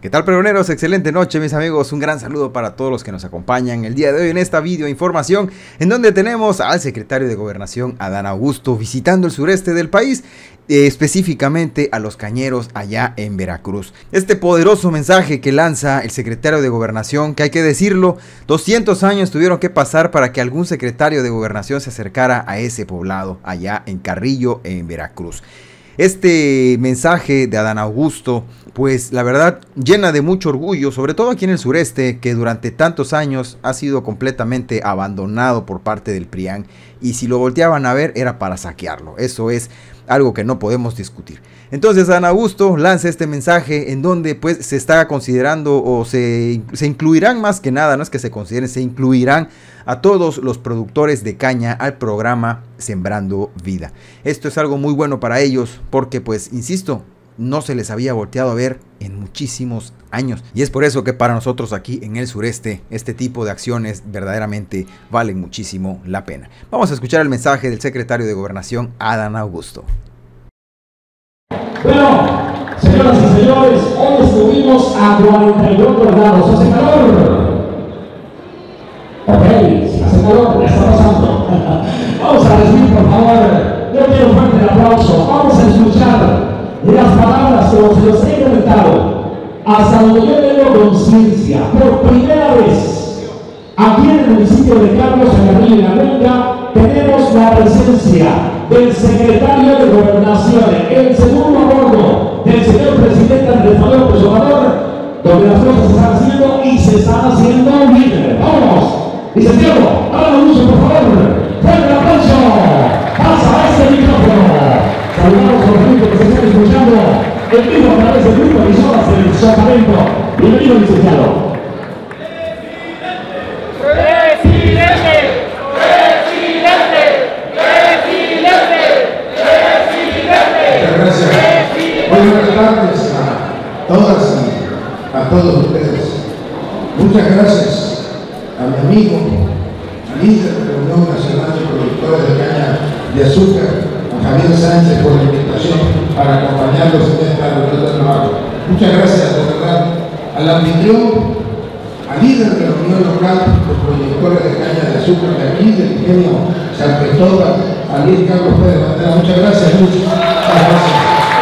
¿Qué tal, pregoneros? Excelente noche, mis amigos. Un gran saludo para todos los que nos acompañan el día de hoy en esta video información en donde tenemos al secretario de Gobernación, Adán Augusto, visitando el sureste del país, específicamente a Los Cañeros allá en Veracruz. Este poderoso mensaje que lanza el secretario de Gobernación, que hay que decirlo, 200 años tuvieron que pasar para que algún secretario de Gobernación se acercara a ese poblado allá en Carrillo, en Veracruz. Este mensaje de Adán Augusto, pues la verdad llena de mucho orgullo, sobre todo aquí en el sureste, que durante tantos años ha sido completamente abandonado por parte del PRIAN, y si lo volteaban a ver era para saquearlo. Eso es algo que no podemos discutir. Entonces Adán Augusto lanza este mensaje en donde pues se está considerando o se incluirán, más que nada, no es que se consideren, se incluirán a todos los productores de caña al programa Sembrando Vida. Esto es algo muy bueno para ellos porque, pues, insisto, no se les había volteado a ver en muchísimos años. Y es por eso que para nosotros aquí en el sureste, este tipo de acciones verdaderamente valen muchísimo la pena. Vamos a escuchar el mensaje del secretario de Gobernación, Adán Augusto. Bueno, señoras y señores, hoy estuvimos a 42 grados. ¿Hace calor? Ok, hace calor, ya está pasando. Vamos a recibir, por favor, yo quiero fuerte el aplauso. Vamos a escuchar las palabras como se los he comentado. Hasta donde yo tengo conciencia, por primera vez, aquí en el municipio de Carlos, en la Villa de la Cuenca, tenemos la presencia del secretario de Gobernación, el segundo a bordo del señor presidente Andrés Manuel López Obrador, donde las cosas se están haciendo y se están haciendo bien. ¡Vamos! Licenciado, háganlo mucho, por favor. ¡Fuerte el aplauso! ¡Pasa a este micrófono! Saludamos a los amigos que se están escuchando en vivo a través del grupo de emisoras del Sotavento. Bienvenido, licenciado. Buenas tardes a todas y a todos ustedes. Muchas gracias a mi amigo, al líder de la Unión Nacional de Productores de Caña de Azúcar, a Javier Sánchez, por la invitación para acompañarlos en esta reunión de trabajo. Muchas gracias, de verdad, al anfitrión, al líder de la Unión Local de Productores de Caña de Azúcar de aquí, del ingenio San Cristóbal, a Luis Carlos Pérez Bandera. Muchas gracias, Luis. Muchas gracias.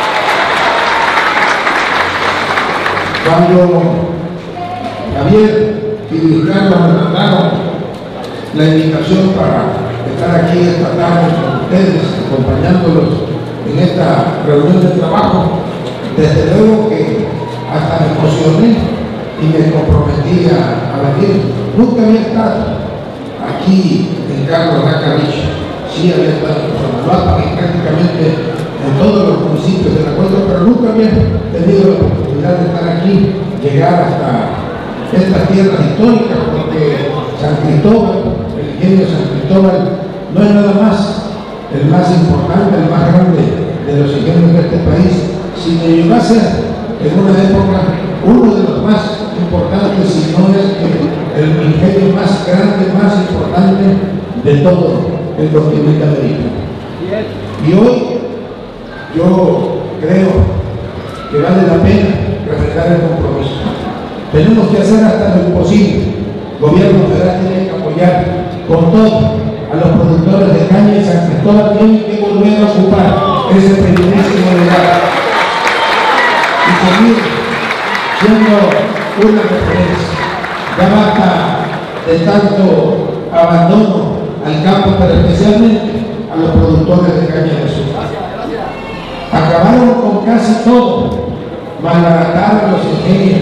Cuando Javier y Luis Carlos me mandaron la invitación para estar aquí esta tarde con ustedes, acompañándolos en esta reunión de trabajo, desde luego que hasta me emocioné y me comprometí a venir. Nunca había estado aquí en Carlos Racarich, sí había estado en Sonalapa, y prácticamente en todos los municipios de la costa, pero nunca había tenido la oportunidad de estar aquí, llegar hasta estas tierras históricas, porque San Cristóbal, el ingenio San Cristóbal, no es nada más el más importante, el más grande de los ingenios de este país, sino llegó a ser en una época uno de los más importantes, si no es el ingenio más grande, más importante de todo el continente americano. Y hoy yo creo que vale la pena refrendar el compromiso. Tenemos que hacer hasta lo imposible. El gobierno federal tiene que apoyar con todo a los productores de caña y San Cristóbal tiene que volver a ocupar ese privilegio lugar y seguir siendo una referencia. Ya basta de tanto abandono al campo, pero especialmente a los productores de caña de azúcar. Acabaron con casi todo, malbarataron los ingenios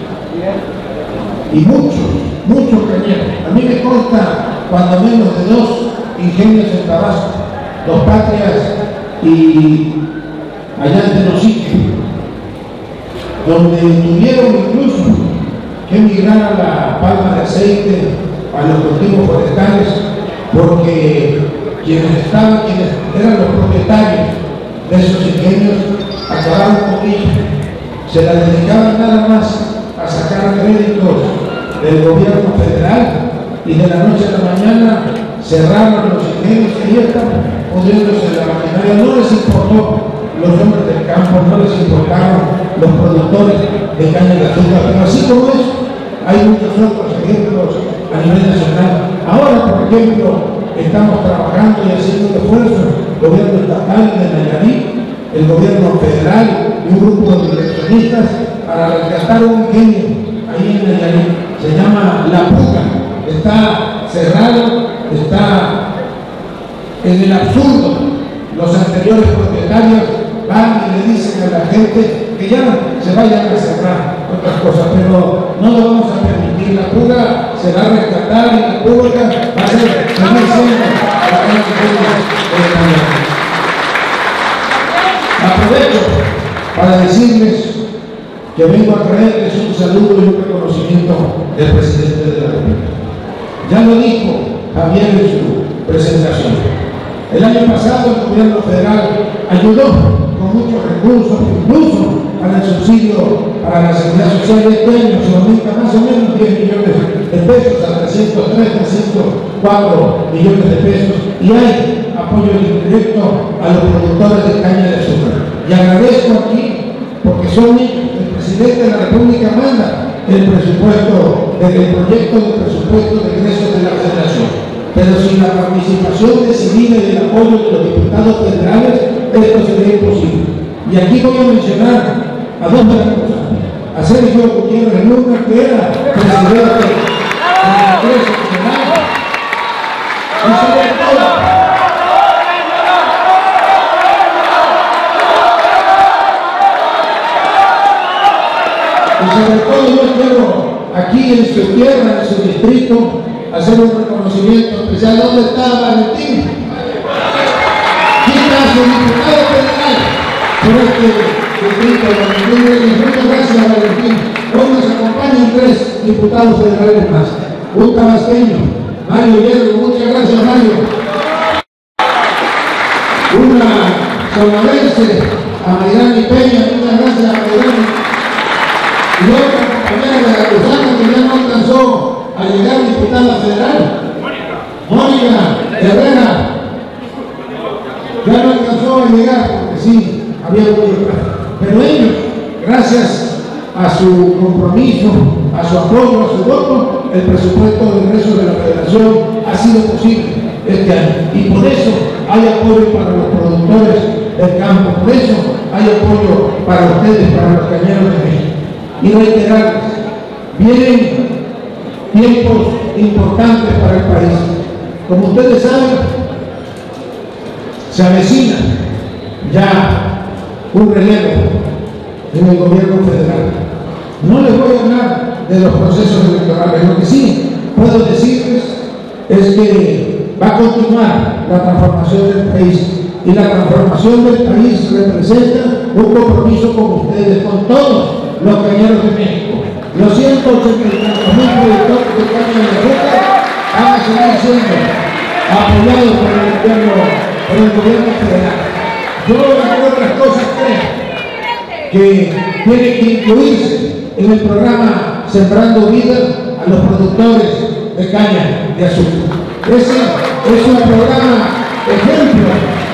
y muchos cañeros. A mí me consta cuando menos de 2 ingenios en Tabasco, Dos Patrias y allá en Tenosique, donde tuvieron incluso que emigrar a la palma de aceite, a los cultivos forestales, porque quienes eran los propietarios de esos ingenios acabaron con ellos, se la dedicaban nada más a sacar créditos del gobierno federal y de la noche a la mañana cerraron los ingenios y ya están pudriéndose la maquinaria. No les importó los hombres del campo, no les importaron los productores de caña de azúcar. Pero así como eso, hay muchos otros ejemplos a nivel nacional. Ahora, por ejemplo, estamos trabajando y haciendo un esfuerzo, el gobierno estatal de Nayarit, el gobierno federal y un grupo de inversionistas para rescatar un ingenio ahí en Nayarit. Se llama La Puca. Está cerrado, está en el absurdo. Los anteriores propietarios van y le dicen a la gente que ya se vayan a cerrar otras cosas, pero no lo vamos a permitir. La Puca se va a rescatar y la pública va a ser seguir siendo la gran ingenio de Nayarit. Aprovecho para decirles que vengo a traerles un saludo y un reconocimiento del presidente de la República. Ya lo dijo Javier en su presentación. El año pasado el gobierno federal ayudó con muchos recursos, incluso para el subsidio para la seguridad social. Este año se aumenta más o menos 10 millones de pesos a 303, 304 millones de pesos. Y hay apoyo indirecto a los productores de caña de azúcar. Y agradezco aquí, porque son ellos, el presidente de la República manda el presupuesto, el proyecto de presupuesto de egresos de la Federación. Pero sin la participación decidida y el apoyo de los diputados federales, esto sería imposible. Y aquí voy a mencionar a dos personas: a Sergio Gutiérrez Luna, que era presidente del Congreso Federal, y sobre todo yo quiero aquí en su tierra, en su distrito, hacer un reconocimiento especial. ¿Dónde está Valentín? Aquí está su diputado federal por este distrito. Muchas gracias, Valentín. Hoy nos acompañan 3 diputados federales más. Un tabasqueño, Mario Hierro. Muchas gracias, Mario. Una sonorense, a Mayrani Peña. Muchas gracias, a Mayrani. Y otra compañera de la Cruzana que ya no alcanzó a llegar diputada federal, Mónica Herrera, ya no alcanzó a llegar porque sí, había mucho trabajo. Pero ellos, gracias a su compromiso, a su apoyo, a su voto, el presupuesto de ingresos de la Federación ha sido posible este año. Y por eso hay apoyo para los productores del campo, por eso hay apoyo para ustedes, para los cañeros de México. Y reiterarles, vienen tiempos importantes para el país. Como ustedes saben, se avecina ya un relevo en el gobierno federal. No les voy a hablar de los procesos electorales. Lo que sí puedo decirles es que va a continuar la transformación del país. Y la transformación del país representa un compromiso con ustedes, con todos los cañeros de México. Los 180.000 productores de caña de azúcar van a seguir siendo apoyados por el gobierno federal. Yo, entre otras cosas, creo que tiene que incluirse en el programa Sembrando Vida a los productores de caña de azúcar. Ese es un programa ejemplo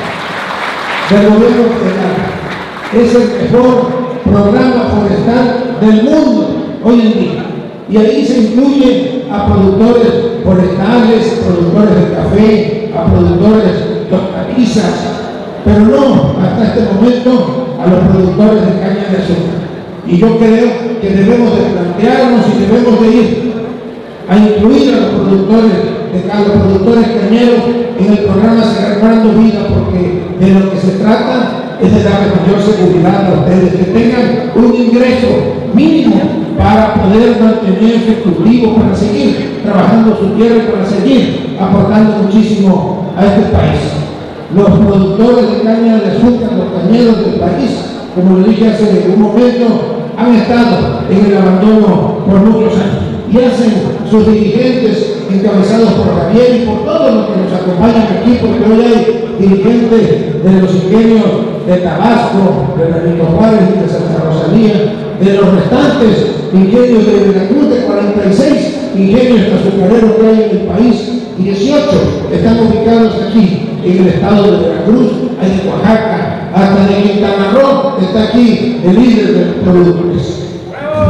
del gobierno federal. Es el mejor programa forestal del mundo hoy en día. Y ahí se incluye a productores forestales, productores de café, a productores de hortalizas, pero no hasta este momento a los productores de caña de azúcar. Y yo creo que debemos de plantearnos y debemos de ir a incluir a los productores cañeros en el programa Sembrando Vida, porque de lo que se trata es de darle mayor seguridad a ustedes, que tengan un ingreso mínimo para poder mantener su cultivo, para seguir trabajando su tierra y para seguir aportando muchísimo a este país. Los productores de caña de azúcar, los cañeros del país, como lo dije hace un momento, han estado en el abandono por muchos años y hacen sus dirigentes encabezados por Javier y por todos los que nos acompañan aquí, porque hoy hay dirigentes de los ingenios de Tabasco, de Benito Juárez y de Santa Rosalía, de los restantes ingenios de Veracruz, de 46 ingenios azucareros que hay en el país, y 18 están ubicados aquí en el estado de Veracruz, hay de Oaxaca, hasta de Quintana Roo está aquí el líder de los productores.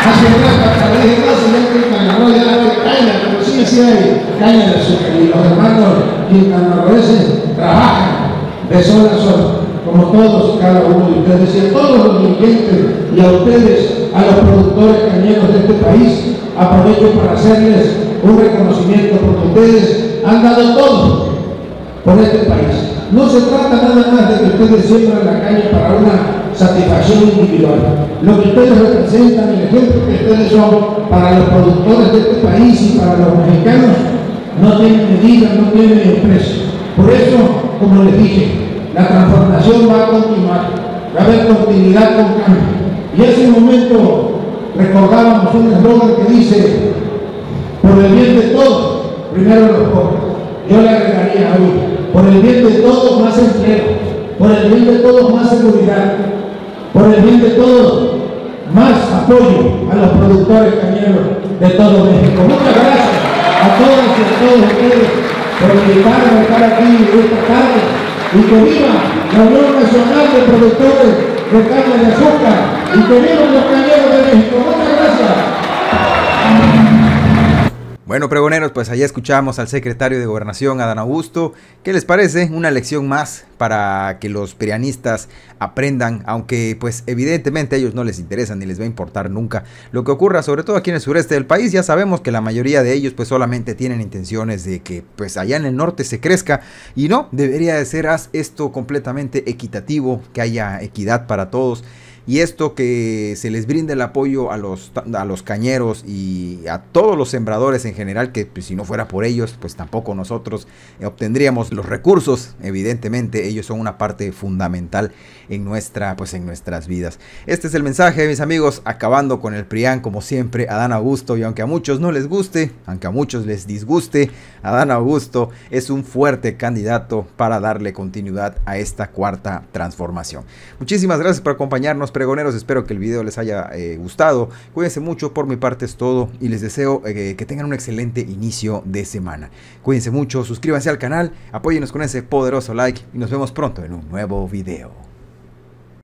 hace rato hasta dije no, si ya Quintana Roo ya no hay caña, pero sí hay caña de azúcar y los hermanos quintanarroenses trabajan de sol a sol, como todos y cada uno de ustedes, y a todos los dirigentes y a ustedes, a los productores cañeros de este país, aprovecho para hacerles un reconocimiento porque ustedes han dado todo por este país. No se trata nada más de que ustedes siembran la caña para una satisfacción individual. Lo que ustedes representan, el ejemplo que ustedes son para los productores de este país y para los mexicanos, no tienen medida, no tienen precio. Por eso, como les dije, la transformación va a continuar, va a haber continuidad con cambio. Y hace un momento recordábamos un eslogan que dice, por el bien de todos, primero los pobres. Yo le agregaría hoy, por el bien de todos más empleo, por el bien de todos más seguridad, por el bien de todos más apoyo a los productores cañeros de todo México. Muchas gracias a todas y a todos ustedes por invitarme a estar aquí esta tarde y que viva la Unión Nacional de Productores de Caña de Azúcar y que vivan los cañeros de México. Muchas gracias. Bueno, pregoneros, pues allá escuchamos al secretario de Gobernación, Adán Augusto. ¿Qué les parece? Una lección más para que los prianistas aprendan, aunque pues evidentemente a ellos no les interesa ni les va a importar nunca lo que ocurra, sobre todo aquí en el sureste del país. Ya sabemos que la mayoría de ellos pues solamente tienen intenciones de que pues allá en el norte se crezca, y no, debería de ser esto completamente equitativo, que haya equidad para todos. Y esto, que se les brinde el apoyo a los cañeros y a todos los sembradores en general, que pues, si no fuera por ellos, pues tampoco nosotros obtendríamos los recursos. Evidentemente ellos son una parte fundamental en nuestras vidas. Este es el mensaje, mis amigos, acabando con el PRIAN como siempre, Adán Augusto. Y aunque a muchos no les guste, aunque a muchos les disguste, Adán Augusto es un fuerte candidato para darle continuidad a esta cuarta transformación. Muchísimas gracias por acompañarnos, pregoneros. Espero que el video les haya gustado. Cuídense mucho, por mi parte es todo y les deseo que tengan un excelente inicio de semana. Cuídense mucho, suscríbanse al canal, apóyennos con ese poderoso like y nos vemos pronto en un nuevo video.